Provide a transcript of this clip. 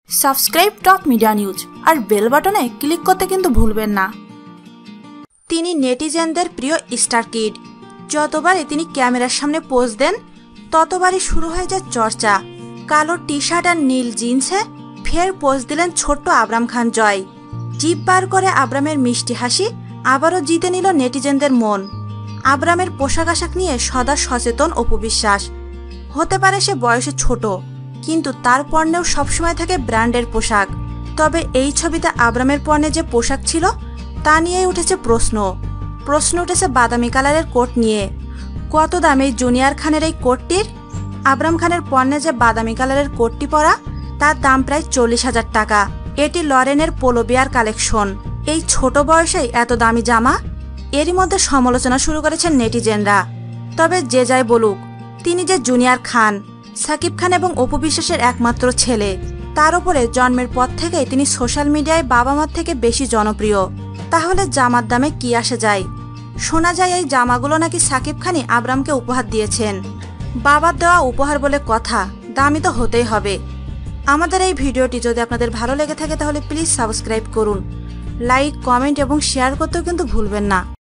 Subscribe Top Media News আর bell বাটনে click করতে কিন্তু ভুলবেন না। তিনি নেটিজেনদের প্রিয় স্টার কিড। যতবারই তিনি ক্যামেরার সামনে পোজ দেন ততবারই শুরু হয়ে যায় চর্চা। কালো টি শার্ট আর নীল জিন্সে ফের পোজ দিলেন ছোট্ট আবরাম খান জয়। জিভ বার করে আবরামের মিষ্টি হাসি আবারও জিতে নিল নেটিজেনদের মন। আবরামের পোশাক আশাক নিয়ে সদা সচেতন অপু বিশ্বাস। হতে পারে সে বয়সে ছোট, কিন্তু তার পরনেও সবসময় থাকে ব্র্যান্ডের পোশাক। তবে এই ছবিতে আবরামের পরনে যে পোশাক ছিল তা নিয়েই উঠেছে প্রশ্ন উঠেছে বাদামি কালারের কোট নিয়ে। কত দাম এই জুনিয়র খানের এই কোটটির? আবরাম খানের পরনে যে বাদামি কালারের কোটটি পরা তার দাম প্রায় 40,000 টাকা। এটি লরেনের পোলো বিয়ার কালেকশন। এই ছোট বয়সেই এত দামি জামা? এরই মধ্যে সমালোচনা শুরু করেছেন নেটিজেনরা। তবে যে যাই বলুক, তিনি যে জুনিয়র খান, সাকিব খান এবং অপু বিশ্বাসের একমাত্র ছেলে, তার উপরে জন্মের পর থেকেই তিনি সোশ্যাল মিডিয়ায় বাবা মার থেকে বেশি জনপ্রিয়। তাহলে জামার দামে কি আসে যায়? শোনা যায় এই জামাগুলো নাকি সাকিব খানই আবরামকে উপহার দিয়েছেন। বাবার দেওয়া উপহার বলে কথা, দামি তো হতেই হবে। আমাদের এই ভিডিওটি যদি আপনাদের ভালো লেগে থাকে তাহলে প্লিজ সাবস্ক্রাইব করুন, লাইক, কমেন্ট এবং শেয়ার করতেও কিন্তু ভুলবেন না।